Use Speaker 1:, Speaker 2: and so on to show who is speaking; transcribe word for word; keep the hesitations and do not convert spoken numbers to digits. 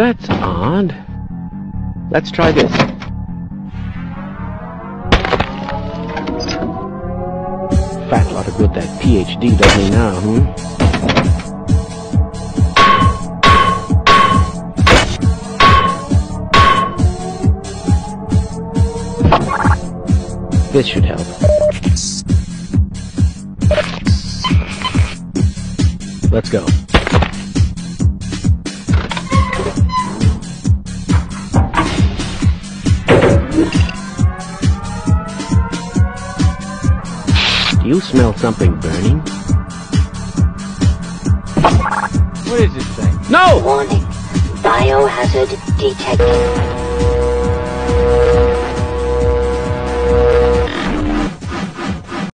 Speaker 1: That's odd. Let's try this. Fat lot of good that P H D does me now, hmm? This should help. Let's go. Do you smell something burning?
Speaker 2: What is this thing?
Speaker 1: No!
Speaker 3: Warning. Biohazard detected.